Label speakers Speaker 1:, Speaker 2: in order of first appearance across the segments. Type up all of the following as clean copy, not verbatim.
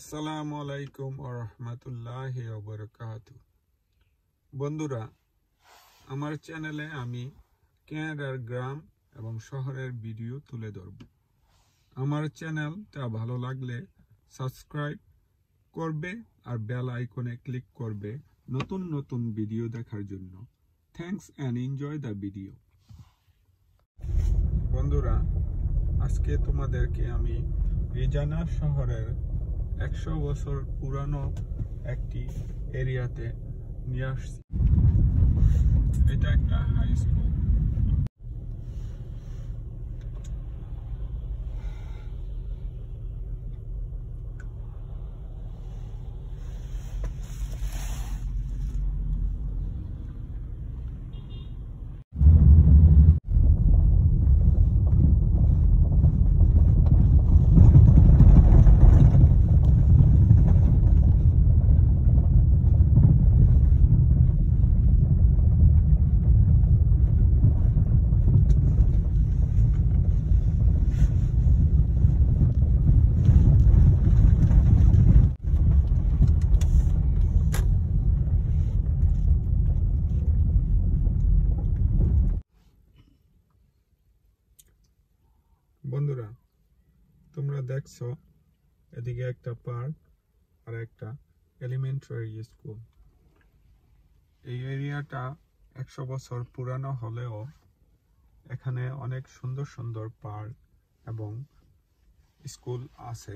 Speaker 1: আসসালামু আলাইকুম ওয়া রাহমাতুল্লাহি ওয়া বারাকাতুহু। বন্ধুরা, আমার চ্যানেলে আমি কানাডার গ্রাম এবং শহরের ভিডিও তুলে ধরব। আমার চ্যানেলটা ভালো লাগলে সাবস্ক্রাইব করবে আর বেল আইকনে ক্লিক করবে নতুন নতুন ভিডিও দেখার জন্য। Thanks and enjoy the video. বন্ধুরা, আজকে তোমাদেরকে আমি রিজানা শহরের 100 বছর পুরানো একটি এরিয়াতে নিয়ে আসছি। এটা একটা হাই স্কুল। বন্ধুরা, তোমরা দেখছো এদিকে একটা পার্ক আর একটা এলিমেন্টারি স্কুল। এই এরিয়াটা 100 বছর পুরানো হলেও এখানে অনেক সুন্দর সুন্দর পার্ক এবং স্কুল আছে।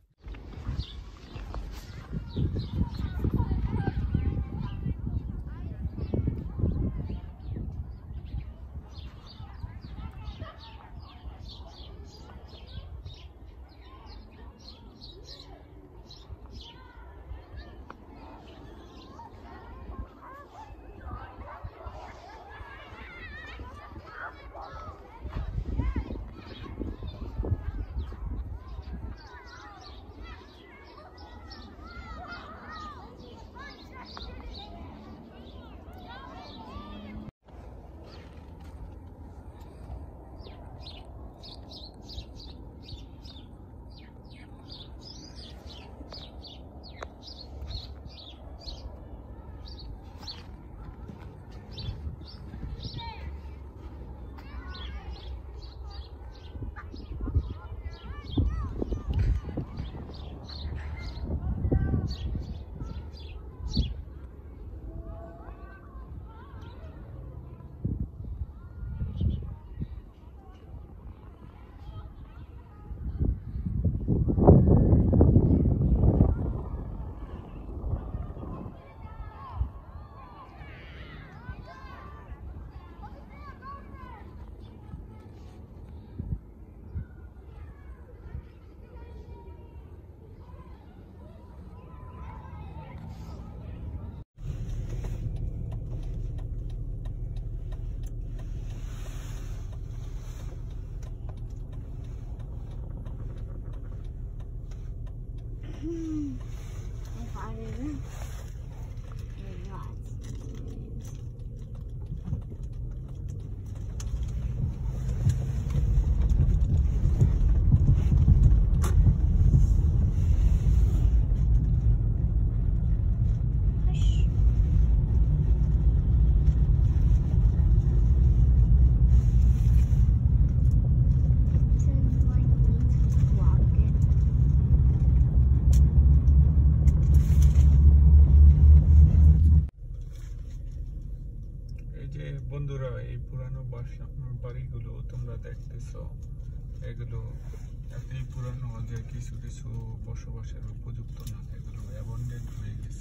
Speaker 1: বন্ধুরা, এই পুরানো বাড়িগুলো তোমরা দেখতেছো, এগুলো এতই পুরানো যে কিছু কিছু বসবাসের উপযুক্ত না, এগুলো অ্যাবান্ডেন্ট হয়ে গেছে।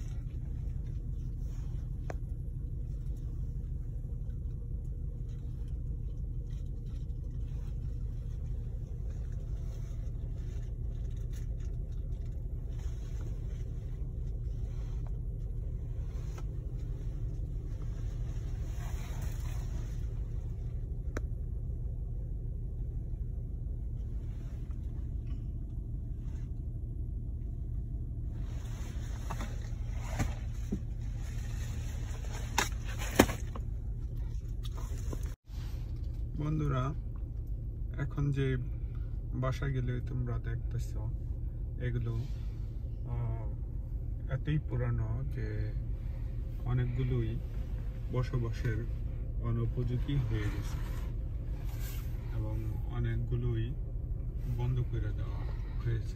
Speaker 1: বন্ধুরা, এখন যে বাসাগুলো তোমরা দেখতেছো, এগুলো এতই পুরানো যে অনেকগুলোই বসবাসের অনুপযোগী হয়ে গেছে এবং অনেকগুলোই বন্ধ করে দেওয়া হয়েছে।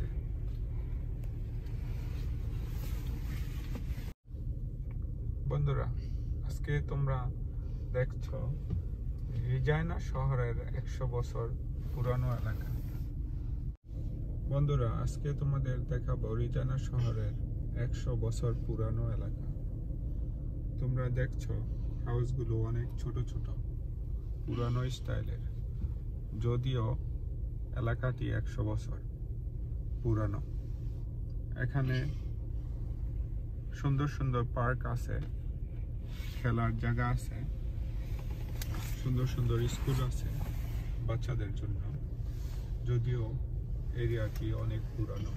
Speaker 1: বন্ধুরা, আজকে তোমরা দেখছো রিজাইনা শহরের 100 বছর পুরানো এলাকা। বন্ধুরা, আজকে তোমাদের দেখাবো রিজাইনা শহরের 100 বছর পুরানো এলাকা। তোমরা দেখছো হাউসগুলো অনেক ছোট ছোট পুরানো স্টাইলের, যদিও এলাকাটি 100 বছর পুরানো। এখানে সুন্দর সুন্দর পার্ক আছে, খেলার জায়গা আছে, সুন্দর সুন্দর স্কুল আছে বাচ্চাদের জন্য, যদিও এরিয়াটি অনেক পুরানো।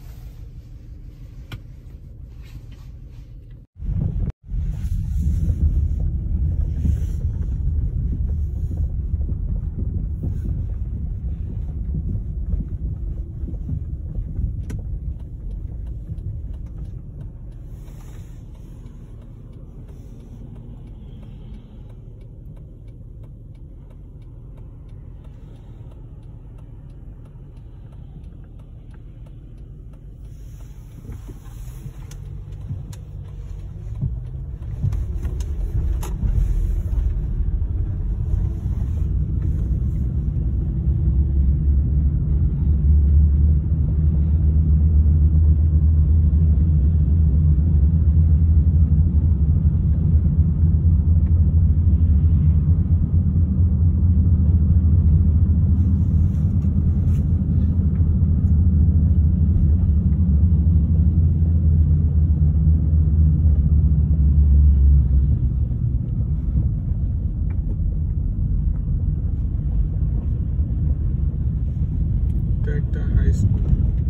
Speaker 1: একটা হাই স্কুল।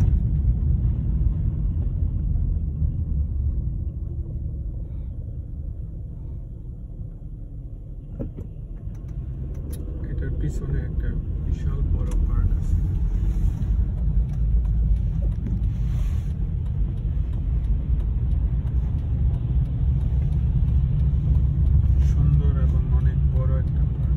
Speaker 1: এটার পিছনে একটা বিশাল বড় পার্ক আছে। সুন্দর এবং অনেক বড় একটা পার্ক।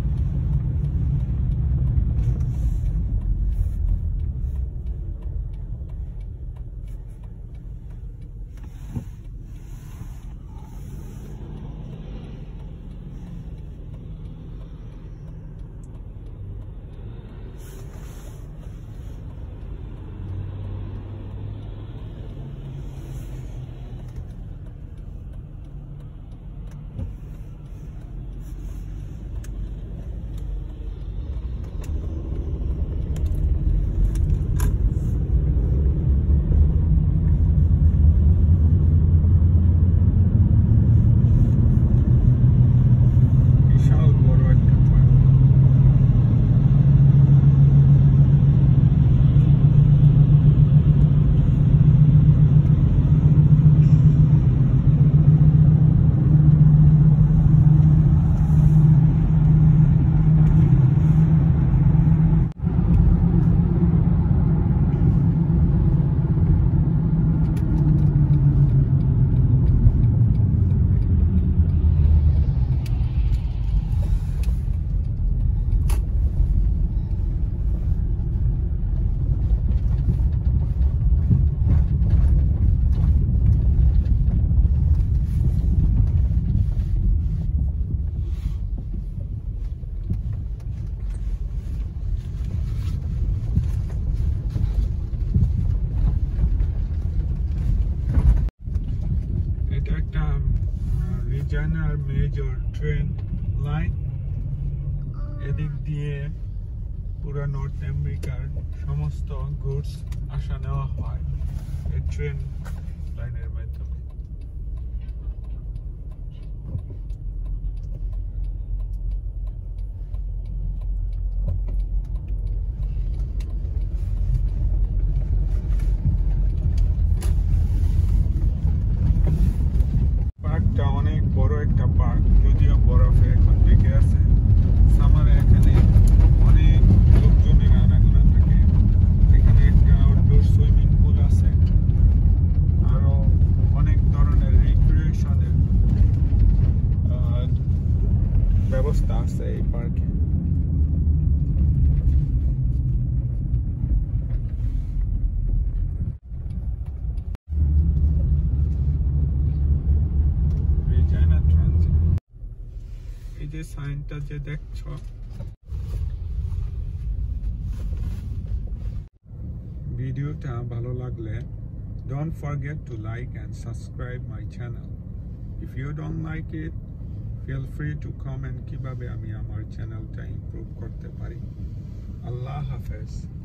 Speaker 1: রিজাইনার মেজর ট্রেন লাইন। এদিক দিয়ে পুরো নর্থ আমেরিকার সমস্ত গুডস আসা নেওয়া হয় এই ট্রেন লাইনের মাধ্যমে। পার্কটা অনেক বড় একটা পার্ক, যদিও বরফে এখন ঢেকে আছে। সামারে এখানে অনেক লোকজনের আনাগোনা থাকে। এখানে একটা আউটডোর সুইমিং পুল আছে। সাইনটা যে দেখছো, ভিডিওটা ভালো লাগলে don't forget to like and subscribe my channel. If you don't like it, feel free to comment কিভাবে আমি আমার চ্যানেলটা ইমপ্রুভ করতে পারি। আল্লাহ হাফেজ।